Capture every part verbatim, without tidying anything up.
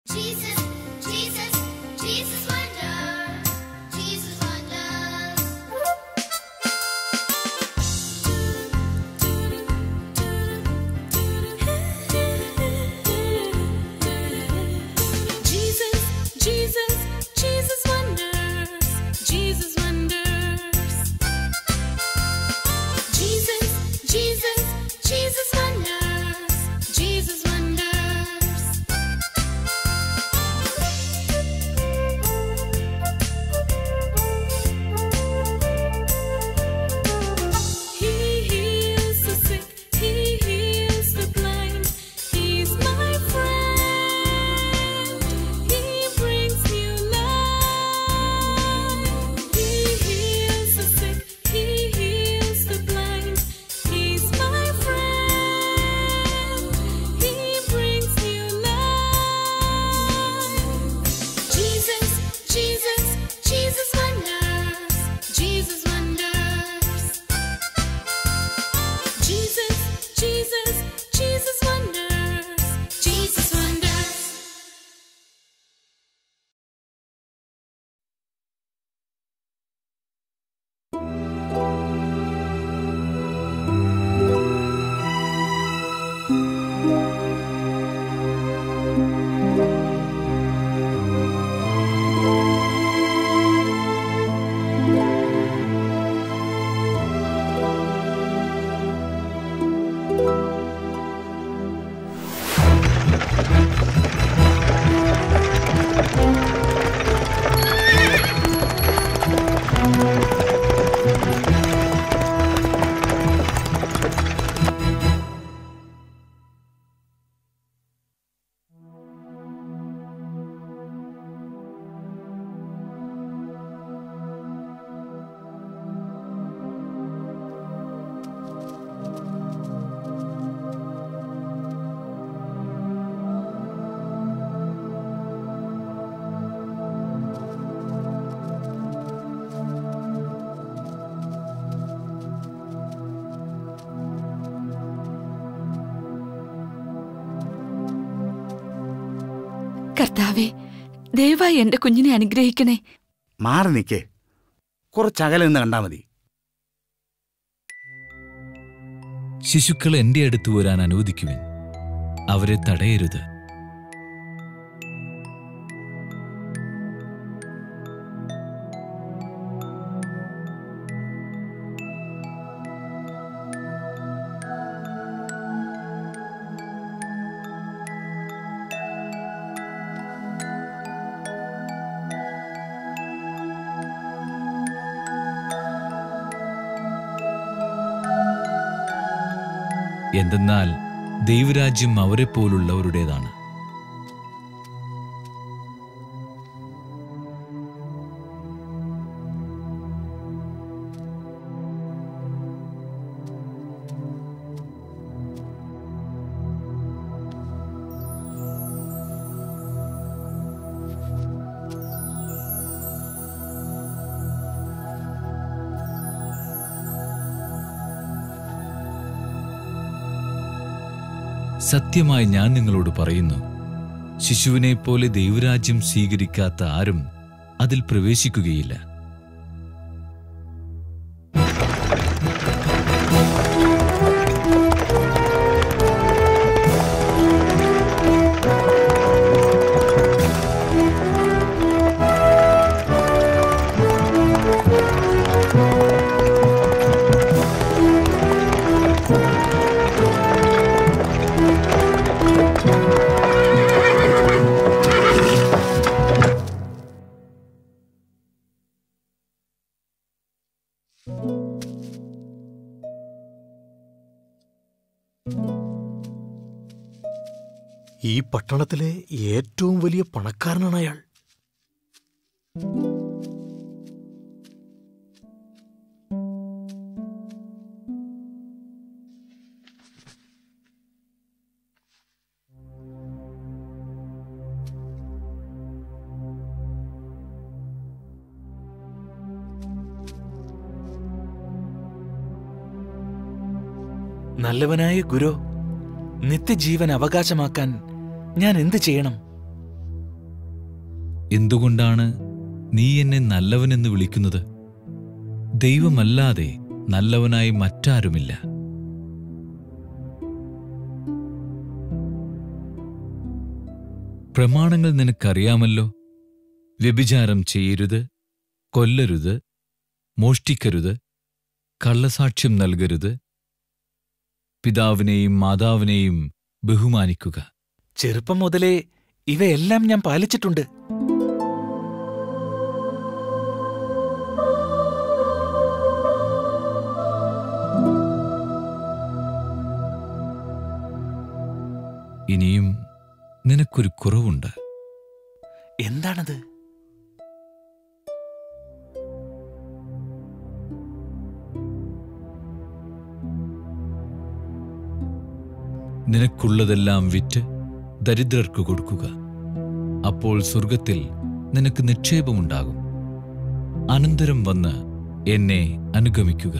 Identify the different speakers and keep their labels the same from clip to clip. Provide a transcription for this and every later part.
Speaker 1: കർത്താവേ, ദയവായി എന്റെ കുഞ്ഞിനെ അനുഗ്രഹിക്കണേ.
Speaker 2: മാറി നിൽക്കേ, കുറച്ചകലെ നിന്ന് കണ്ടാ മതി.
Speaker 3: ശിശുക്കൾ എന്റെ അടുത്ത് വരാൻ അനുവദിക്കുവിൻ, അവരെ തടയരുത്. എന്തെന്നാൽ ദൈവരാജ്യം അവരെപ്പോലുള്ളവരുടേതാണ്. സത്യമായി ഞാൻ നിങ്ങളോട് പറയുന്നു, ശിശുവിനെപ്പോലെ ദൈവരാജ്യം സ്വീകരിക്കാത്ത ആരും അതിൽ പ്രവേശിക്കുകയില്ല.
Speaker 4: ഈ പട്ടണത്തിലെ ഏറ്റവും വലിയ പണക്കാരനാണ് അയാൾ.
Speaker 5: നല്ലവനായ ഗുരു, നിത്യജീവൻ അവകാശമാക്കാൻ ഞാൻ എന്ത് ചെയ്യണം?
Speaker 3: എന്തുകൊണ്ടാണ് നീ എന്നെ നല്ലവനെന്ന് വിളിക്കുന്നത്? ദൈവമല്ലാതെ നല്ലവനായി മറ്റാരുമില്ല. പ്രമാണങ്ങൾ നിനക്കറിയാമല്ലോ. വ്യഭിചാരം ചെയ്യരുത്, കൊല്ലരുത്, മോഷ്ടിക്കരുത്, കള്ളസാക്ഷ്യം നൽകരുത്, പിതാവിനെയും മാതാവിനെയും ബഹുമാനിക്കുക.
Speaker 4: ചെറുപ്പം മുതലേ ഇവയെല്ലാം ഞാൻ പാലിച്ചിട്ടുണ്ട്.
Speaker 3: ഇനിയും നിനക്കൊരു കുറവുണ്ട്.
Speaker 4: എന്താണത്?
Speaker 3: നിനക്കുള്ളതെല്ലാം വിറ്റ് ദരിദ്രർക്ക് കൊടുക്കുക. അപ്പോൾ സ്വർഗത്തിൽ നിനക്ക് നിക്ഷേപമുണ്ടാകും. അനന്തരം വന്ന് എന്നെ അനുഗമിക്കുക.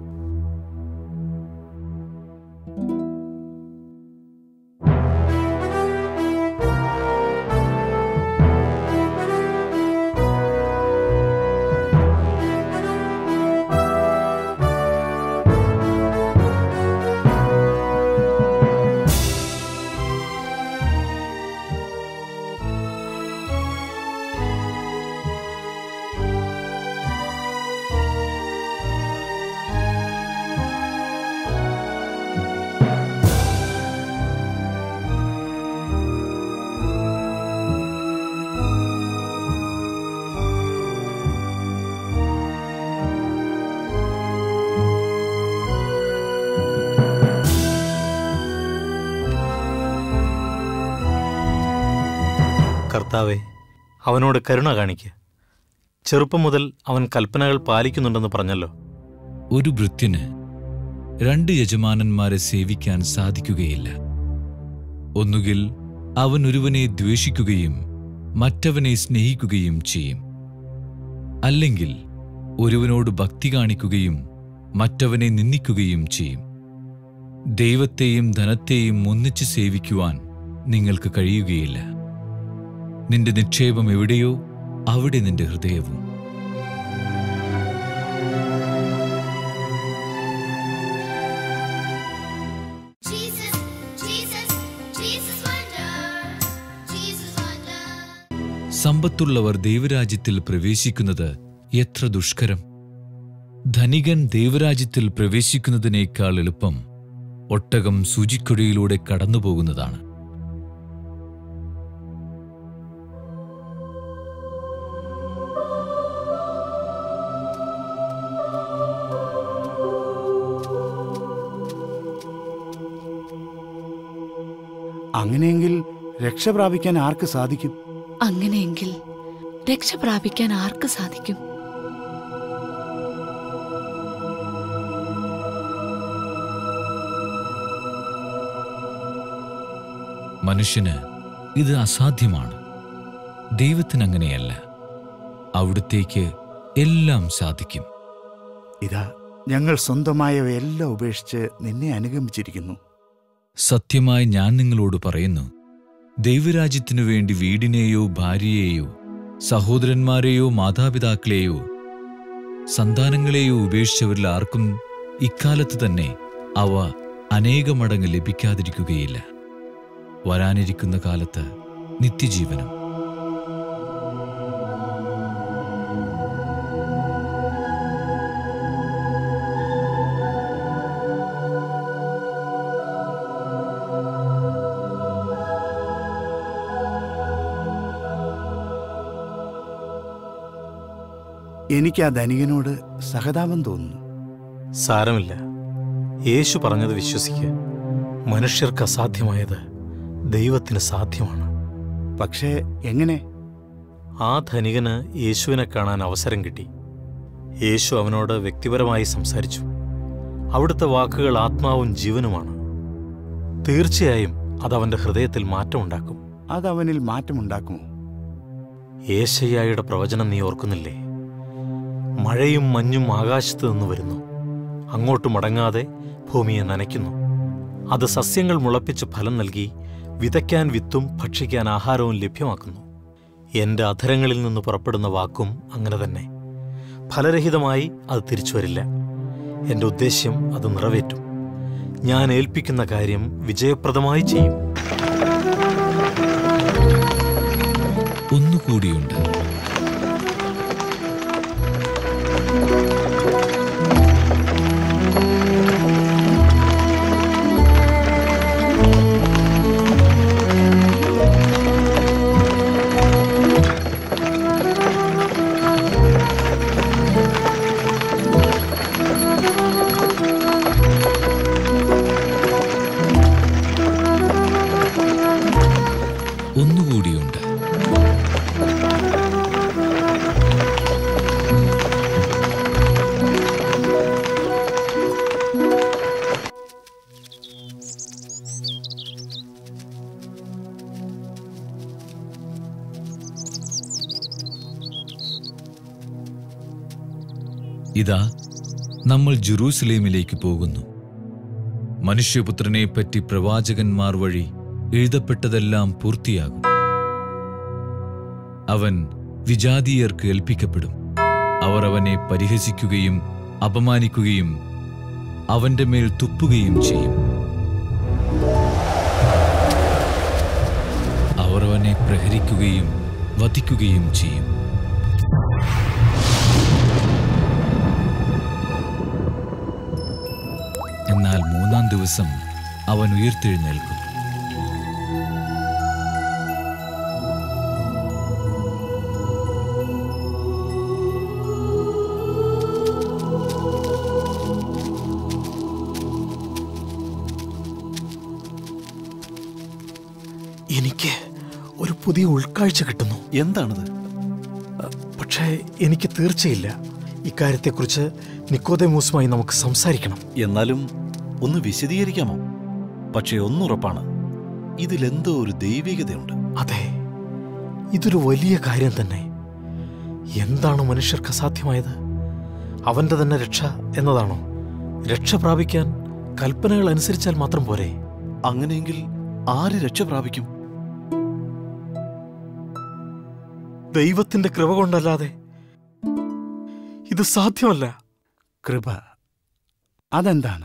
Speaker 4: കർത്താവേ, അവനോട് കരുണ കാണിക്കുക. ചെറുപ്പം മുതൽ അവൻ കൽപ്പനകൾ പാലിക്കുന്നുണ്ടെന്ന് പറഞ്ഞല്ലോ.
Speaker 3: ഒരു ഭൃത്യന് രണ്ട് യജമാനന്മാരെ സേവിക്കാൻ സാധിക്കുകയില്ല. ഒന്നുകിൽ അവൻ ഒരുവനെ ദ്വേഷിക്കുകയും മറ്റവനെ സ്നേഹിക്കുകയും ചെയ്യും, അല്ലെങ്കിൽ ഒരുവനോട് ഭക്തി കാണിക്കുകയും മറ്റവനെ നിന്ദിക്കുകയും ചെയ്യും. ദൈവത്തെയും ധനത്തെയും ഒന്നിച്ച് സേവിക്കുവാൻ നിങ്ങൾക്ക് കഴിയുകയില്ല. നിന്റെ നിക്ഷേപം എവിടെയോ അവിടെ നിന്റെ ഹൃദയവും. സമ്പത്തുള്ളവർ ദൈവരാജ്യത്തിൽ പ്രവേശിക്കുന്നത് എത്ര ദുഷ്കരം! ധനികൻ ദൈവരാജ്യത്തിൽ പ്രവേശിക്കുന്നതിനേക്കാൾ എളുപ്പം ഒട്ടകം സൂചിക്കുഴയിലൂടെ കടന്നുപോകുന്നതാണ്.
Speaker 2: അങ്ങനെയെങ്കിൽ രക്ഷ പ്രാപിക്കാൻ ആർക്ക് സാധിക്കും?
Speaker 1: അങ്ങനെയെങ്കിൽ രക്ഷ പ്രാപിക്കാൻ ആർക്ക് സാധിക്കും?
Speaker 3: മനുഷ്യന് ഇത് അസാധ്യമാണ്. ദൈവത്തിനങ്ങനെയല്ല. അവിടുത്തേക്ക് എല്ലാം സാധിക്കും.
Speaker 2: ഇതാ, ഞങ്ങൾ സ്വന്തമായവയെല്ലാം ഉപേക്ഷിച്ച് നിന്നെ അനുഗമിച്ചിരിക്കുന്നു.
Speaker 3: സത്യമായി ഞാൻ നിങ്ങളോട് പറയുന്നു, ദൈവരാജ്യത്തിനു വേണ്ടി വീടിനെയോ ഭാര്യയെയോ സഹോദരന്മാരെയോ മാതാപിതാക്കളെയോ സന്താനങ്ങളെയോ ഉപേക്ഷിച്ചവരിൽ ആർക്കും ഇക്കാലത്ത് തന്നെ അവ അനേകമടങ്ങ് ലഭിക്കാതിരിക്കുകയില്ല. വരാനിരിക്കുന്ന കാലത്ത് നിത്യജീവനം.
Speaker 2: എനിക്ക് ആ ധനികനോട് സഹതാപം തോന്നുന്നു.
Speaker 4: സാരമില്ല, യേശു പറഞ്ഞത് വിശ്വസിക്കുക. മനുഷ്യർക്ക് അസാധ്യമായത് ദൈവത്തിന് സാധ്യമാണ്.
Speaker 2: പക്ഷേ എങ്ങനെ?
Speaker 4: ആ ധനികന് യേശുവിനെ കാണാൻ അവസരം കിട്ടി. യേശു അവനോട് വ്യക്തിപരമായി സംസാരിച്ചു. അവിടുത്തെ വാക്കുകൾ ആത്മാവും ജീവനുമാണ്. തീർച്ചയായും അതവന്റെ ഹൃദയത്തിൽ മാറ്റമുണ്ടാക്കും.
Speaker 2: അതവനിൽ മാറ്റമുണ്ടാക്കുമോ?
Speaker 4: യേശയ്യായുടെ പ്രവചനം നീ ഓർക്കുന്നില്ലേ? മഴയും മഞ്ഞും ആകാശത്തു നിന്ന് വരുന്നു, അങ്ങോട്ട് മടങ്ങാതെ ഭൂമിയെ നനയ്ക്കുന്നു. അത് സസ്യങ്ങൾ മുളപ്പിച്ച് ഫലം നൽകി വിതയ്ക്കാൻ വിത്തും ഭക്ഷിക്കാൻ ആഹാരവും ലഭ്യമാക്കുന്നു.
Speaker 5: എൻ്റെ അധരങ്ങളിൽ നിന്ന് പുറപ്പെടുന്ന വാക്കും അങ്ങനെ തന്നെ. ഫലരഹിതമായി അത് തിരിച്ചു വരില്ല. എൻ്റെ ഉദ്ദേശ്യം അത് നിറവേറ്റും. ഞാൻ ഏൽപ്പിക്കുന്ന കാര്യം വിജയപ്രദമായി ചെയ്യും.
Speaker 3: ഒന്നുകൂടിയുണ്ട്. ഒന്നുകൂടിയുണ്ട്. ഇതാ, നമ്മൾ ജെറൂസലേമിലേക്ക് പോകുന്നു. മനുഷ്യപുത്രനെപ്പറ്റി പ്രവാചകന്മാർ വഴി എഴുതപ്പെട്ടതെല്ലാം പൂർത്തിയാകും. അവൻ വിജാതീയർക്ക് ഏൽപ്പിക്കപ്പെടും. അവർ അവനെ പരിഹസിക്കുകയും അപമാനിക്കുകയും അവന്റെ മേൽ തുപ്പുകയും ചെയ്യും. അവർ അവനെ പ്രഹരിക്കുകയും വധിക്കുകയും ചെയ്യും. എന്നാൽ മൂന്നാം ദിവസം അവൻ ഉയർത്തെഴുന്നേൽക്കും.
Speaker 5: എനിക്ക് ഒരു പുതിയ ഉൾക്കാഴ്ച കിട്ടുന്നു.
Speaker 6: എന്താണത്?
Speaker 5: പക്ഷേ എനിക്ക് തീർച്ചയില്ല. ഇക്കാര്യത്തെക്കുറിച്ച് നിക്കോദേമോസുമായി നമുക്ക് സംസാരിക്കണം.
Speaker 6: എന്നാലും ഒന്ന് വിശദീകരിക്കാമോ? പക്ഷേ ഒന്നുറപ്പാണ്, ഇതിലെന്തോ ഒരു ദൈവികതയുണ്ട്.
Speaker 5: അതെ, ഇതൊരു വലിയ കാര്യം തന്നെ. എന്താണ് മനുഷ്യർക്ക് അസാധ്യമായത്? അവന്റെ തന്നെ രക്ഷ എന്നതാണോ? രക്ഷ പ്രാപിക്കാൻ കൽപ്പനകൾ അനുസരിച്ചാൽ മാത്രം പോരെ?
Speaker 6: അങ്ങനെയെങ്കിൽ ആര് രക്ഷ പ്രാപിക്കും?
Speaker 5: ദൈവത്തിന്റെ കൃപ കൊണ്ടല്ലാതെ ഇത് സാധ്യമല്ല.
Speaker 2: കൃപ അതെന്താണ്?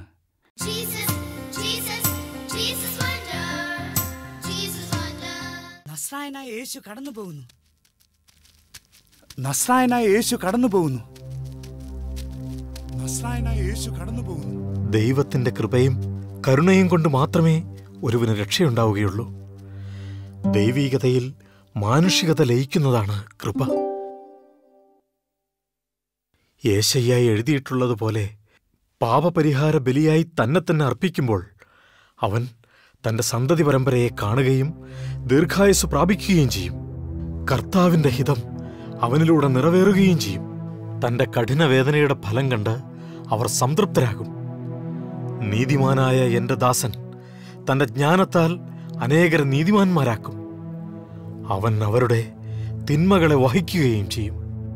Speaker 7: നസ്രായനായ യേശു കടന്നു പോകുന്നു.
Speaker 2: നസ്രായനായ യേശു കടന്നു പോകുന്നു. നസ്രായനായ യേശു കടന്നു പോകുന്നു.
Speaker 5: ദൈവത്തിന്റെ കൃപയും കരുണയും കൊണ്ട് മാത്രമേ ഒരുവന് രക്ഷയുണ്ടാവുകയുള്ളൂ. ദൈവീകതയിൽ മാനുഷികത ലയിക്കുന്നതാണ് കൃപ. യേശയ്യായി എഴുതിയിട്ടുള്ളതുപോലെ പാപപരിഹാര ബലിയായി തന്നെ തന്നെ അർപ്പിക്കുമ്പോൾ അവൻ തന്റെ സന്തതി പരമ്പരയെ കാണുകയും ദീർഘായുസ് പ്രാപിക്കുകയും ചെയ്യും. കർത്താവിന്റെ ഹിതം അവനിലൂടെ നിറവേറുകയും ചെയ്യും. തന്റെ കഠിനവേദനയുടെ ഫലം കണ്ട് അവർ സംതൃപ്തരാകും. നീതിമാനായ എന്റെ ദാസൻ തന്റെ ജ്ഞാനത്താൽ അനേകരെ നീതിമാന്മാരാക്കും. അവൻ അവരുടെ തിന്മകളെ വഹിക്കുകയും ചെയ്യും.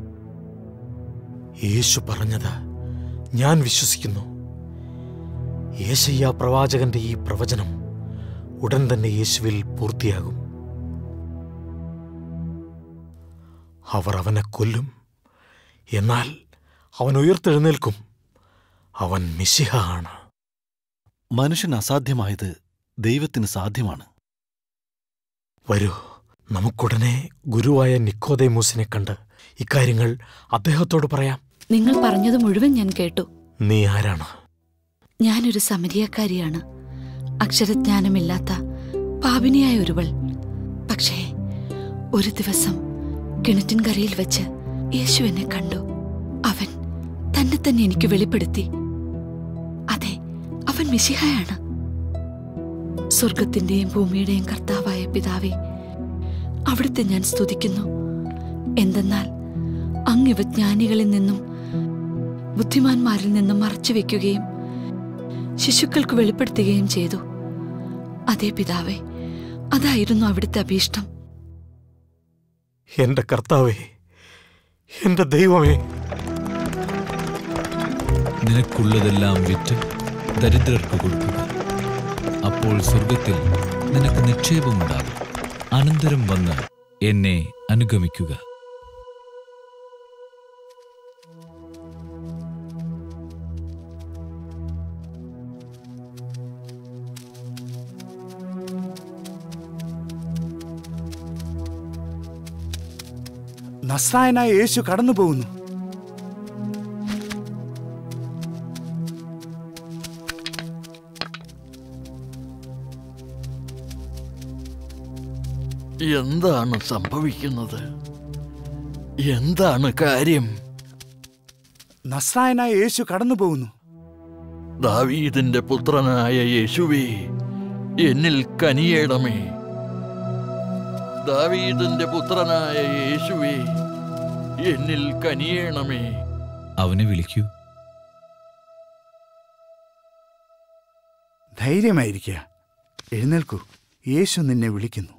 Speaker 5: യേശു പറഞ്ഞത് ഞാൻ വിശ്വസിക്കുന്നു. യേശയ്യാ പ്രവാചകന്റെ ഈ പ്രവചനം ഉടൻ തന്നെ യേശുവിൽ പൂർത്തിയാകും. അവർ അവനെ കൊല്ലും, എന്നാൽ അവൻ ഉയർത്തെഴുന്നേൽക്കും. അവൻ മിശിഹ ആണ്.
Speaker 6: മനുഷ്യന് അസാധ്യമായത് ദൈവത്തിന് സാധ്യമാണ്.
Speaker 5: വരൂ, നമുക്കുടനെ ഗുരുവായ നിക്കോദേമോസിനെ കണ്ട് ഇക്കാര്യങ്ങൾ അദ്ദേഹത്തോട് പറയാം.
Speaker 1: നിങ്ങൾ പറഞ്ഞത് മുഴുവൻ ഞാൻ കേട്ടു.
Speaker 5: നീ ആരാണ്?
Speaker 1: ഞാനൊരു സമരിയക്കാരിയാണ്. അക്ഷരജ്ഞാനമില്ലാത്ത പാപിനിയായ ഒരുവൾ. പക്ഷേ ഒരു ദിവസം കിണറ്റിൻകരയിൽ വെച്ച് യേശു എന്നെ കണ്ടു. അവൻ തന്നെ തന്നെ എനിക്ക് വെളിപ്പെടുത്തി. അതെ, അവൻ മിശിഹായാണ്. സ്വർഗത്തിന്റെയും ഭൂമിയുടെയും കർത്താവായ പിതാവേ, അവിടുത്തെ ഞാൻ സ്തുതിക്കുന്നു. എന്തെന്നാൽ അങ്ങിവ ജ്ഞാനികളിൽ നിന്നും ബുദ്ധിമാന്മാരിൽ നിന്നും മറച്ചുവെക്കുകയും ശിശുക്കൾക്ക് വെളിപ്പെടുത്തുകയും ചെയ്തു. അതേ പിതാവേ, അതായിരുന്നു അവിടുത്തെ അഭീഷ്ടം.
Speaker 5: എന്റെ കർത്താവേ, എന്റെ ദൈവമേ,
Speaker 3: നിനക്കുള്ളതെല്ലാം വിറ്റ് ദരിദ്രർക്ക് കൊടുക്കുക. അപ്പോൾ സ്വർഗത്തിൽ നിനക്ക് നിക്ഷേപമുണ്ടാകും. അനന്തരം വന്ന് എന്നെ അനുഗമിക്കുക.
Speaker 2: നസ്രായനായ യേശു കടന്നു പോകുന്നു.
Speaker 7: എന്താണ് സംഭവിക്കുന്നത്? എന്താണ് കാര്യം?
Speaker 2: നസ്രായനായ യേശു കടന്നു പോകുന്നു.
Speaker 7: ദാവീദിന്റെ പുത്രനായ യേശുവേ, എന്നിൽ കനിയേണമേ. ദാവീദിന്റെ പുത്രനായ യേശുവേ, എന്നിൽ കനിയേണമേ.
Speaker 3: അവനെ വിളിക്കൂ.
Speaker 2: ധൈര്യമായിരിക്കുക, എഴുന്നേൽക്കൂ, യേശു നിന്നെ വിളിക്കുന്നു.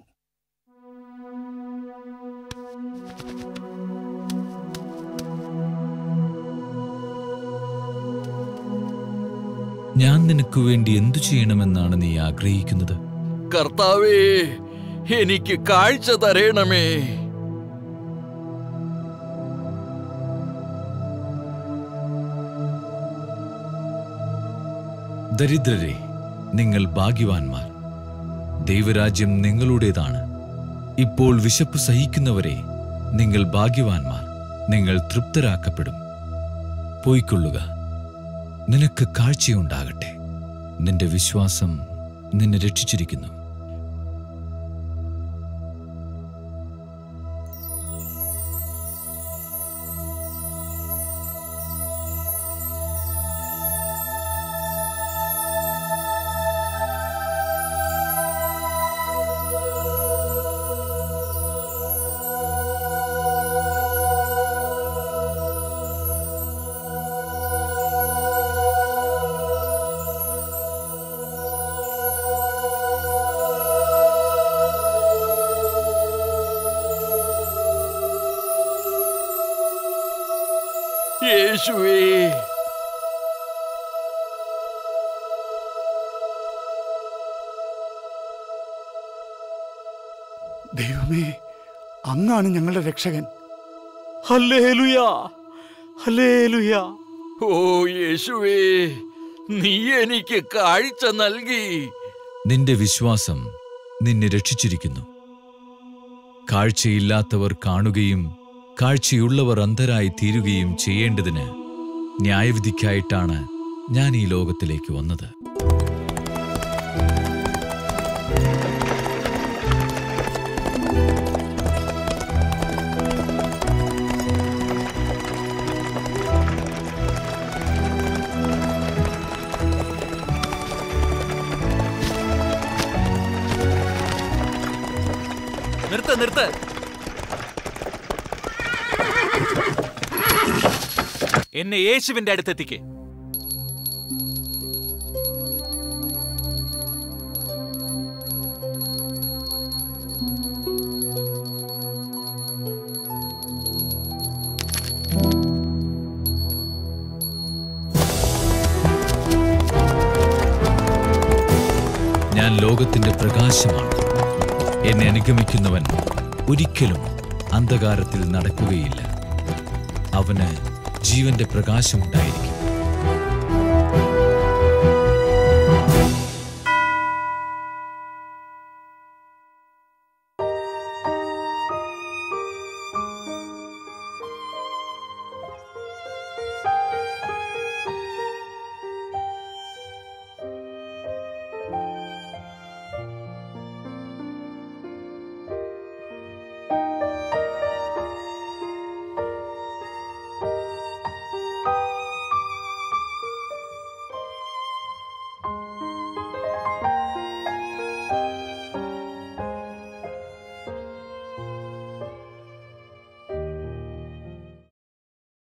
Speaker 3: ഞാൻ നിനക്ക് വേണ്ടി എന്തു ചെയ്യണമെന്നാണ് നീ ആഗ്രഹിക്കുന്നത്?
Speaker 7: കർത്താവേ, എനിക്ക് കാഴ്ച തരേണമേ.
Speaker 3: ദരിദ്രരെ, നിങ്ങൾ ഭാഗ്യവാന്മാർ, ദൈവരാജ്യം നിങ്ങളുടേതാണ്. ഇപ്പോൾ വിശപ്പ് സഹിക്കുന്നവരെ, നിങ്ങൾ ഭാഗ്യവാന്മാർ, നിങ്ങൾ തൃപ്തരാക്കപ്പെടും. പോയിക്കൊള്ളുക, നിനക്ക് കാഴ്ചയുണ്ടാകട്ടെ. നിന്റെ വിശ്വാസം നിന്നെ രക്ഷിച്ചിരിക്കുന്നു.
Speaker 7: യേശുവേ,
Speaker 2: ദൈവമേ, അങ്ങാണ് ഞങ്ങളുടെ രക്ഷകൻ.
Speaker 5: ഹല്ലേലൂയാ, ഹല്ലേലൂയാ.
Speaker 7: ഓ യേശുവേ, നീ എനിക്ക് കാഴ്ച നൽകി.
Speaker 3: നിന്റെ വിശ്വാസം നിന്നെ രക്ഷിച്ചിരിക്കുന്നു. കാഴ്ചയില്ലാത്തവർ കാണുകയും കാഴ്ചയുള്ളവർ അന്ധരായി തീരുകയും ചെയ്യേണ്ടതിന് ന്യായവിധിക്കായിട്ടാണ് ഞാൻ ഈ ലോകത്തിലേക്ക് വന്നത്.
Speaker 4: നിർത്ത് നിർത്ത്. എന്നെ യേശുവിന്റെ അടുത്തെത്തിക്ക്.
Speaker 3: ഞാൻ ലോകത്തിന്റെ പ്രകാശമാണ്. എന്നെ അനുഗമിക്കുന്നവൻ ഒരിക്കലും അന്ധകാരത്തിൽ നടക്കുകയില്ല. അവന് ജീവന്റെ പ്രകാശമുണ്ടായിരിക്കും.